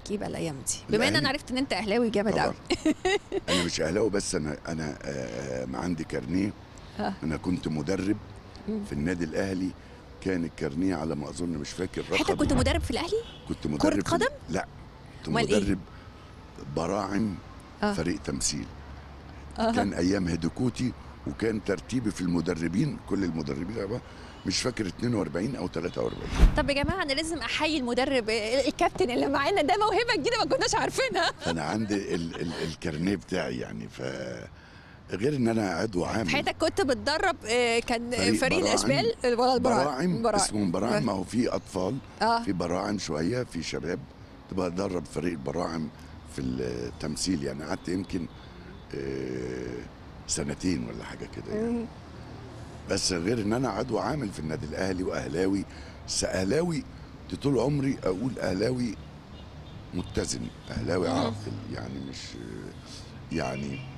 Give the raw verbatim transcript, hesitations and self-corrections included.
ايه بقى الايام دي بما ان انا عرفت ان انت اهلاوي جامد قوي؟ انا مش اهلاوي بس انا انا آه ما عندي كارنيه. آه. انا كنت مدرب مم. في النادي الاهلي، كان الكارنيه على ما اظن مش فاكر رقم. حتى كنت مدرب في الاهلي؟ كنت مدرب كرة قدم؟ لا كنت امال مدرب إيه؟ براعم آه. فريق تمثيل. آه. كان ايام هيدوكوتي، وكان ترتيبي في المدربين كل المدربين مش فاكر اتنين واربعين او تلاتة واربعين. طب يا جماعه انا لازم احيي المدرب الكابتن اللي معانا ده، موهبه جديده ما كناش عارفينها. انا عندي ال ال الكارنيه بتاعي يعني، ف غير ان انا عضو عام. في حياتك كنت بتدرب كان فريق, فريق الاشبال ولا البراعم؟ براعم اسمه براعم. ما هو في اطفال آه. في براعم شويه، في شباب. تبقى ادرب فريق البراعم في التمثيل، يعني قعدت يمكن سنتين ولا حاجه كده يعني. بس غير ان انا عضو عامل في النادي الاهلي واهلاوي. بس اهلاوي طول عمري اقول اهلاوي متزن، اهلاوي عاقل، يعني مش يعني